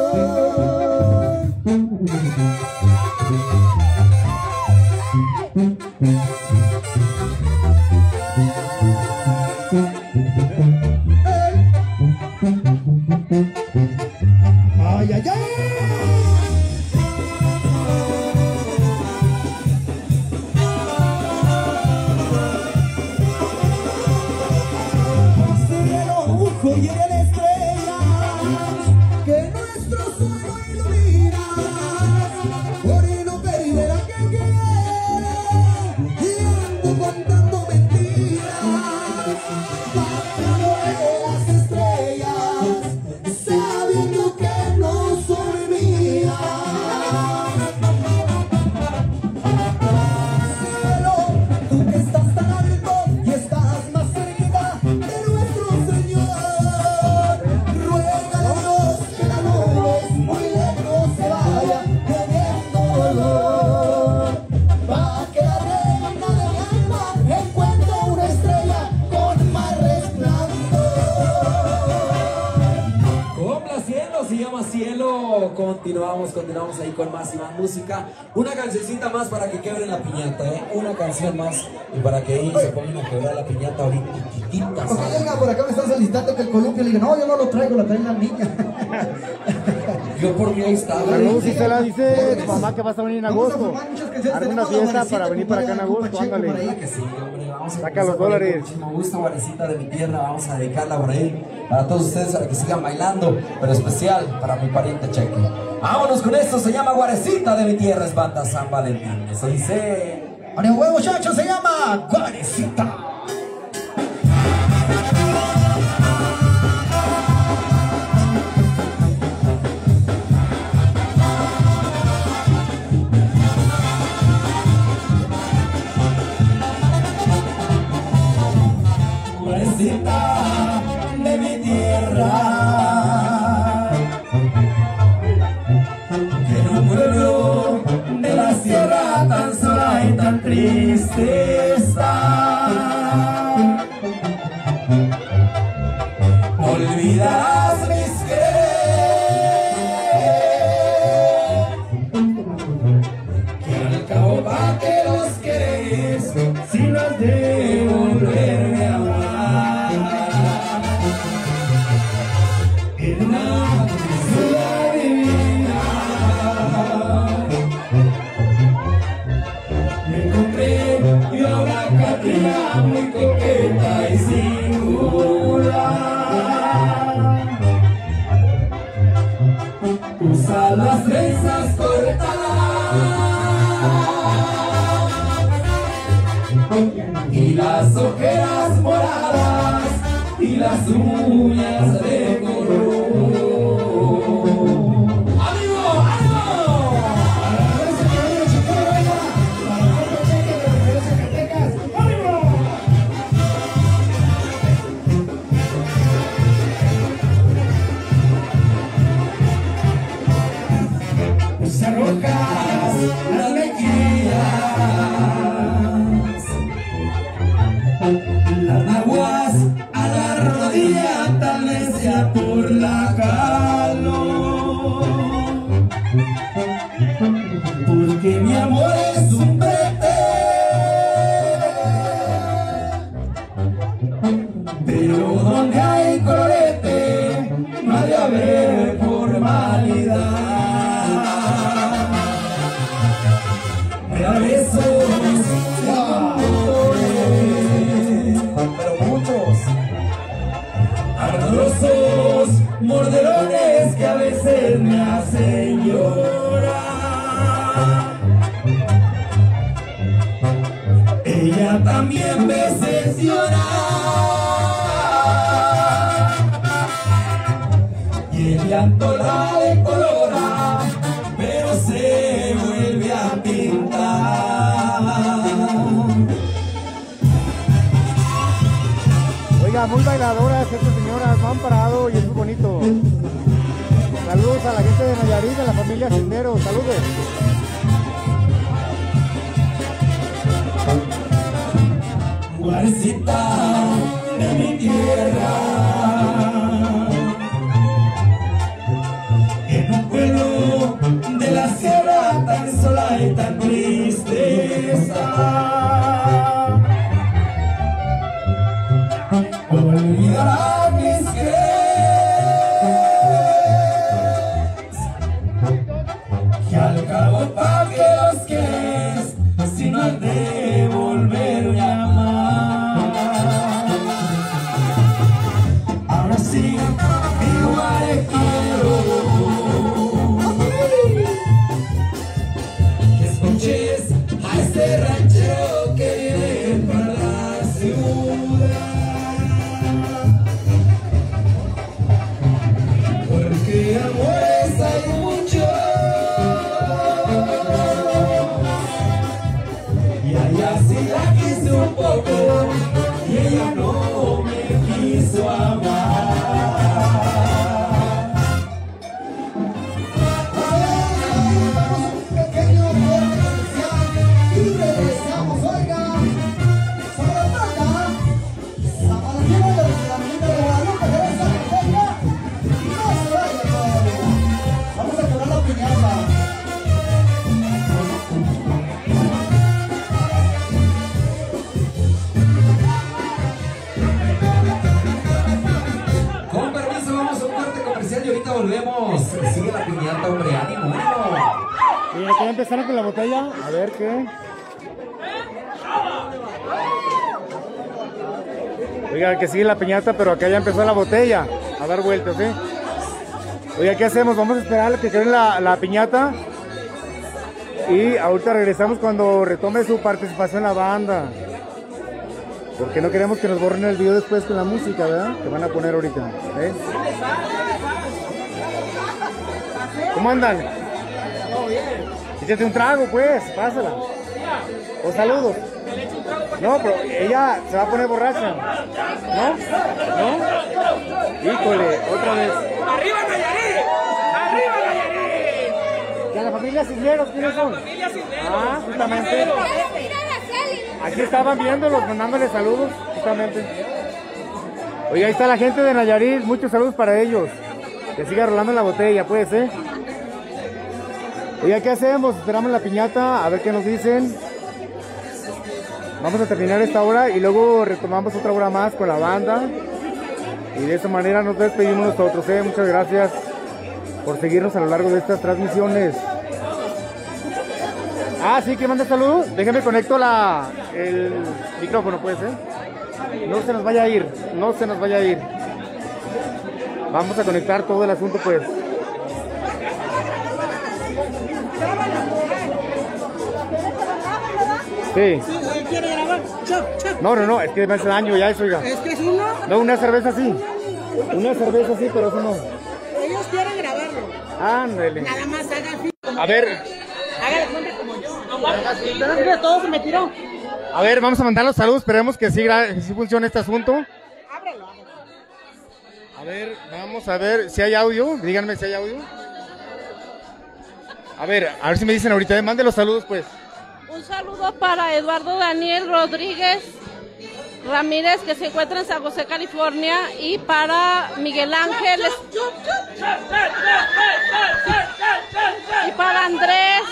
Ay, ay, ay. Oye la estrella que nuestro suelo ilumina, por no perder a quien quiere y ando contando mentiras, bajando las estrellas, sabiendo que no son mías. Cielo, tú que estás tan alto y estás más cerquita de nuestro Señor, cielo, continuamos, continuamos ahí con más y más música. Una cancioncita más para que quebren la piñata, ¿eh? Una canción más y para que ellos se pongan a quebrar la piñata ahorita. Porque venga, por acá me están solicitando que el columpio le diga, no, yo no lo traigo, lo trae la niña. Yo por mí ahí estaba. Saludos, y se la dice tu mamá que vas a venir en agosto. Haz una fiesta para venir para acá en agosto, ándale. Que sí, hombre, vamos a saca los dólares. Muchísimo gusto, Guarecita de mi tierra, vamos a dedicarla por ahí para todos ustedes, para que sigan bailando, pero especial para mi pariente Cheque. Vámonos con esto, se llama Guarecita de mi tierra, es banda San Valentín. Eso dice... ¡Ánimo, huevo, muchachos! Se llama Guarecita. sola y tan triste está. Olvidarás mis querer, que al cabo pa' que los querés, si no has de volverme a amar. En una ciudad divina me encontré yo a una Catrina muy coqueta y singular. Usa las trenzas cortadas y las ojeras moradas y las uñas de color. ¡Ánimo, ánimo! Usa rojas las mejillas, las aguas a la rodilla, tal vez sea por la calor, porque mi amor es un brete, pero donde hay colorete no ha de haber formalidad. Me da besos de amores, pero muchos ardorosos morderones que a veces me hacen llorar. Ella también veces llora y el llanto la decolora, pero se vuelve a pintar. Oiga, muy bailadoras estas señoras, no han parado y es muy bonito. Saludos a la gente de Nayarit, a la familia Sendero, saludos. Mujercita de mi tierra, en un pueblo de la sierra tan sola y tan triste está. Olvidará mis quereres, que al cabo pa' que los quieres, si no has de volverme a amar. Ahora sí, igual quiero que escuches a este ranchero que viene para la ciudad, porque amores hay muchos y allá sí la quise un poco y ella no me quiso amar. Pequeño comercial y regresamos, oiga, sobre plata, Zapalatino de la Virgen de Guadalupe de Zacatecas, no se vaya todavía, vamos a quebrar la piñata. Con permiso, vamos a un corte comercial y ahorita volvemos. Sigue la piñata, hombre, ánimo, ánimo. Y aquí ya empezaron con la botella, a ver qué. Oiga, que sigue la piñata, pero acá ya empezó la botella a dar vueltas, ¿sí? Oiga, ¿qué hacemos? Vamos a esperar a que quede la, la piñata y ahorita regresamos cuando retome su participación en la banda. Porque no queremos que nos borren el video después con la música, ¿verdad? Que van a poner ahorita, ¿eh? ¿Cómo andan? Échate un trago, pues, pásala. O saludos. No, pero ella se va a poner borracha. ¿No? ¿No? Híjole, otra vez. ¡Arriba Nayarit! ¡Arriba Nayarit! Ya la familia Cisneros, ¿quiénes son? Ah, justamente. Aquí estaban viéndolos, mandándoles saludos, justamente. Oye, ahí está la gente de Nayarit, muchos saludos para ellos. Que siga rolando la botella, puede ser. Oye, ¿qué hacemos? Esperamos la piñata, a ver qué nos dicen. Vamos a terminar esta hora y luego retomamos otra hora más con la banda. Y de esa manera nos despedimos nosotros, ¿eh? Muchas gracias por seguirnos a lo largo de estas transmisiones. Ah, sí, que manda saludos. Déjenme conecto la, el micrófono, pues, ¿eh? No se nos vaya a ir, no se nos vaya a ir. Vamos a conectar todo el asunto, pues. Sí. ¿Quiere grabar? Chao, chao. No, no, no, es que me hace daño ya eso, oiga. ¿Es que es uno? No, una cerveza sí. Una cerveza sí, pero eso no. Ellos quieren grabarlo. Ándale. Nada más haga el fin. A ver. Hágale cuenta como yo. No, vamos. Que todo se me tiró. A ver, vamos a mandar los saludos. Esperemos que sí, que sí funcione este asunto. Ábrelo. A ver, vamos a ver si hay audio. Díganme si hay audio. A ver, a ver si me dicen ahorita. Mande los saludos, pues. Un saludo para Eduardo Daniel Rodríguez Ramírez, que se encuentra en San José, California, y para Miguel Ángel y para Andrés.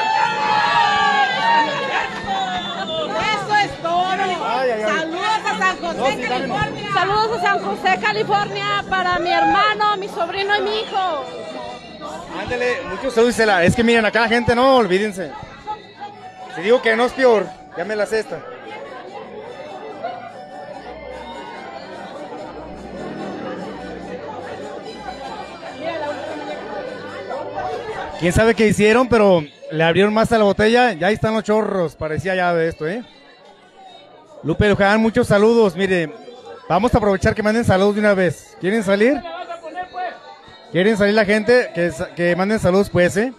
Eso es todo. Ay, ay, ay. Saludos a San José, No, sí, California. Saludos a San José, California, para mi hermano, mi sobrino y mi hijo. Ándale, muchos saludos. Isela. Es que miren, acá la gente no, olvídense. Si digo que no es peor, ya me la sé esta. Quién sabe qué hicieron, pero le abrieron más a la botella. Ya ahí están los chorros, parecía ya de esto, ¿eh? Lupe Luján, muchos saludos. Mire, vamos a aprovechar que manden saludos de una vez. ¿Quieren salir? ¿Quieren salir la gente? Que, que manden saludos, pues, ¿eh?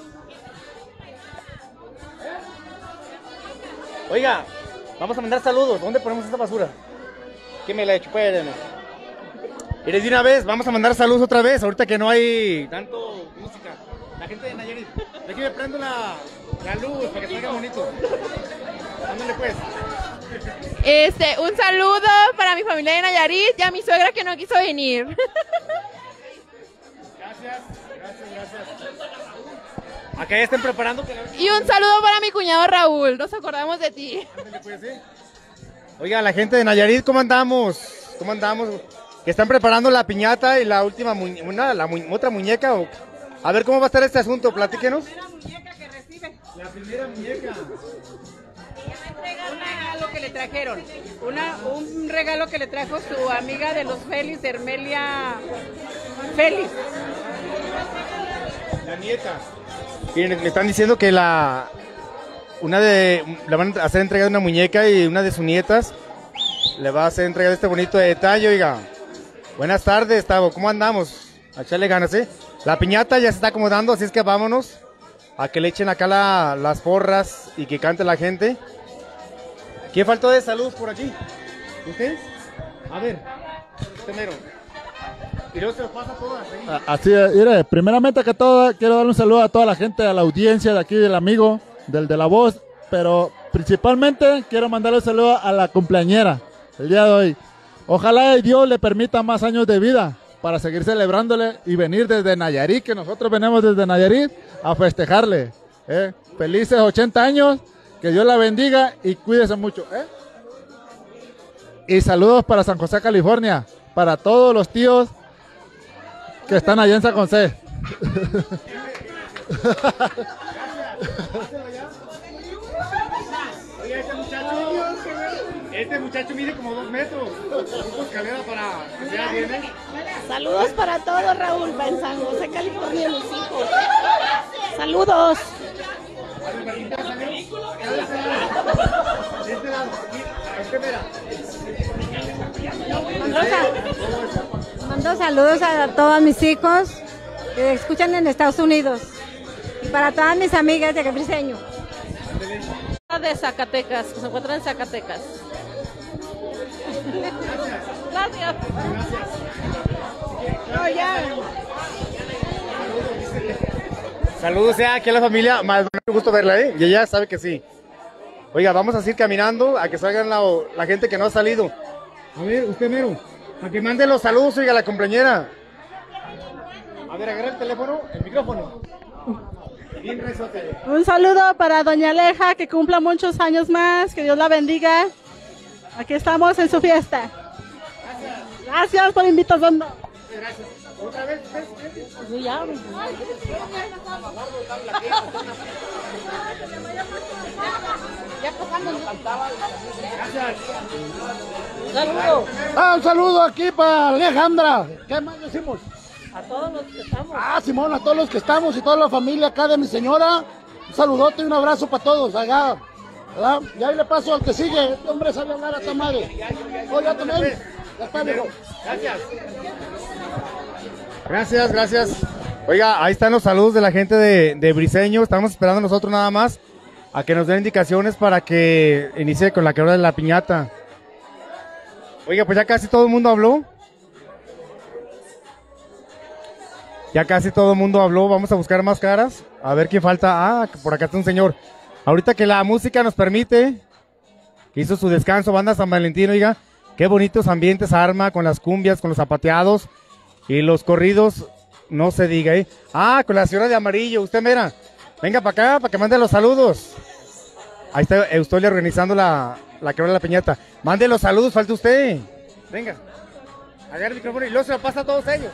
Oiga, vamos a mandar saludos. ¿Dónde ponemos esta basura? ¿Quién me la ha hecho? Espérenme. ¿Quieres de una vez? Vamos a mandar saludos otra vez, ahorita que no hay tanto música. La gente de Nayarit. De aquí me prendo la, la luz para que salga bonito. Ándale, pues. Este, un saludo para mi familia de Nayarit y a mi suegra que no quiso venir. Gracias, gracias, gracias. Acá ya estén preparando. Que la... Y un saludo para mi cuñado Raúl, nos acordamos de ti. Ándale, pues, ¿eh? Oiga, la gente de Nayarit, ¿cómo andamos? ¿Cómo andamos? Que están preparando la piñata y la última, mu una, la mu otra muñeca. O... A ver, ¿cómo va a estar este asunto? Platíquenos. La primera muñeca que recibe. La primera muñeca. Un regalo que le trajeron. Una, un regalo que le trajo su amiga de los Félix, Hermelia Félix. La nieta. Miren, me están diciendo que la... Una de... Le van a hacer entrega de una muñeca y una de sus nietas le va a hacer entrega de este bonito detalle, oiga. Buenas tardes, Tavo, ¿cómo andamos? A echarle ganas, ¿eh? La piñata ya se está acomodando, así es que vámonos a que le echen acá la, las porras y que cante la gente. ¿Quién faltó de salud por aquí? ¿Usted? A ver, este mero. Y luego se los pasa todas, ¿eh? Así es, mire, primeramente que todo, quiero darle un saludo a toda la gente, a la audiencia de aquí, del amigo, del de la voz, pero principalmente quiero mandarle un saludo a la cumpleañera el día de hoy. Ojalá Dios le permita más años de vida para seguir celebrándole y venir desde Nayarit, que nosotros venimos desde Nayarit a festejarle. ¿eh? Felices ochenta años, que Dios la bendiga y cuídese mucho. ¿eh? Y saludos para San José, California, para todos los tíos que están allá en San José. Oye, este muchacho, este muchacho mide como dos metros. Ocupo escalera para que sea bien, ¿eh? Saludos para todos, Raúl, en San José, California, mis hijos. Saludos. Mando saludos a todos mis hijos que escuchan en Estados Unidos y para todas mis amigas de Briseño. De Zacatecas, que se encuentra en Zacatecas. Gracias. No, ya. Saludos ya aquí a la familia, más me gusto verla, ¿eh? Y ella sabe que sí. Oiga, vamos a seguir caminando a que salgan la, la gente que no ha salido. A ver, usted mero, para que mande los saludos, oiga, la compañera. A ver, agarra el teléfono, el micrófono. Bien rezote. Un saludo para doña Aleja, que cumpla muchos años más, que Dios la bendiga. Aquí estamos en su fiesta. Gracias, Gracias por la invitación. Gracias. Otra vez, Sí, ya. Saludo. Ah, un saludo aquí para Alejandra. ¿Qué más decimos? A todos los que estamos. Ah, Simón, a todos los que estamos y toda la familia acá de mi señora. Un saludote y un abrazo para todos allá. ¿Verdad? Y ahí le paso al que sigue. Este hombre sabe hablar a esta madre. Oiga, también. Ya está, viejo. Gracias. Gracias, gracias. Oiga, ahí están los saludos de la gente de, de Briseño. Estamos esperando nosotros nada más a que nos den indicaciones para que inicie con la quebra de la piñata. Oiga, pues ya casi todo el mundo habló. Ya casi todo el mundo habló. Vamos a buscar más caras. A ver quién falta. Ah, por acá está un señor. Ahorita que la música nos permite, que hizo su descanso, banda San Valentín, oiga, qué bonitos ambientes arma con las cumbias, con los zapateados y los corridos, no se diga, ¿eh? Ah, con la señora de amarillo, usted mira, venga para acá, para que mande los saludos. Ahí está Eustolia organizando la, la quebra de la piñata. Mande los saludos, falta usted. Venga, agarra el micrófono y luego se lo pasa a todos ellos.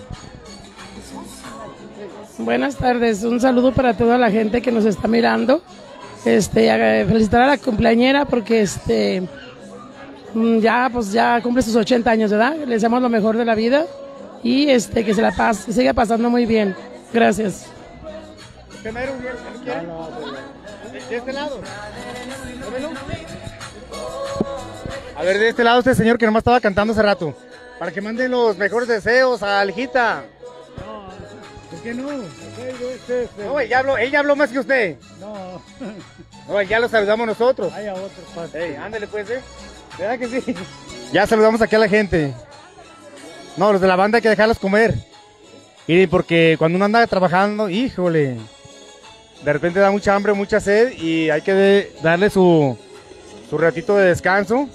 Buenas tardes, un saludo para toda la gente que nos está mirando. Este, a- felicitar a la cumpleañera porque este mm, ya pues ya cumple sus ochenta años, ¿verdad? Le deseamos lo mejor de la vida y este que se la pase, siga pasando muy bien. Gracias. ¿Usted mero, bien? ¿No quiere? ¿De, de este lado? Tómelo. A ver, de este lado este señor que nomás estaba cantando hace rato. Para que manden los mejores deseos a Aljita. ¿Por qué no? No, ella habló, ella habló más que usted. No. No, ya lo saludamos nosotros. Hay a otro paso. Ey, ándale pues, ¿eh? ¿Verdad que sí? Ya saludamos aquí a la gente. No, los de la banda hay que dejarlos comer. Y porque cuando uno anda trabajando, híjole, de repente da mucha hambre, mucha sed y hay que de- darle su, su ratito de descanso.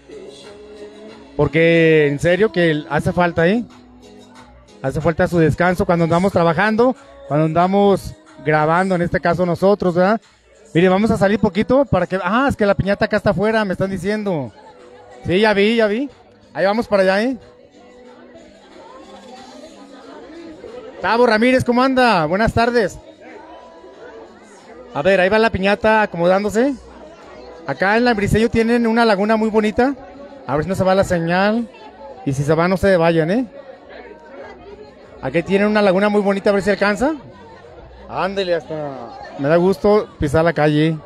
Porque en serio que hace falta, ¿eh? Hace falta su descanso cuando andamos trabajando, cuando andamos grabando, en este caso nosotros, ¿verdad? Mire, vamos a salir poquito para que... Ah, es que la piñata acá está afuera, me están diciendo. Sí, ya vi, ya vi. Ahí vamos para allá, ¿eh? Tavo Ramírez, ¿cómo anda? Buenas tardes. A ver, ahí va la piñata acomodándose. Acá en la Briseño tienen una laguna muy bonita. A ver si no se va la señal. Y si se va, no se vayan, ¿eh? Aquí tienen una laguna muy bonita, a ver si alcanza. Ándele, hasta... Me da gusto pisar la calle.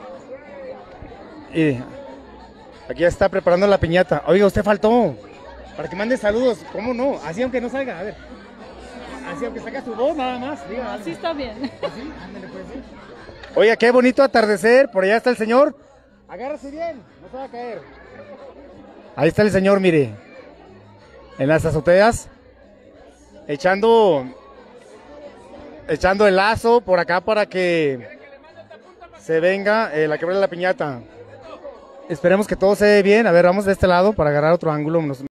Y aquí ya está preparando la piñata. Oiga, usted faltó. Para que mande saludos. ¿Cómo no? Así aunque no salga, a ver. Así aunque saca su voz, nada más. Diga, Así está bien. ¿Así? Ándele, pues, ¿sí? Oiga, qué bonito atardecer. Por allá está el señor. Agárrese bien, no se va a caer. Ahí está el señor, mire. En las azoteas. Echando echando el lazo por acá para que se venga eh, la quebra de la piñata. Esperemos que todo se dé bien. A ver, vamos de este lado para agarrar otro ángulo. Nos-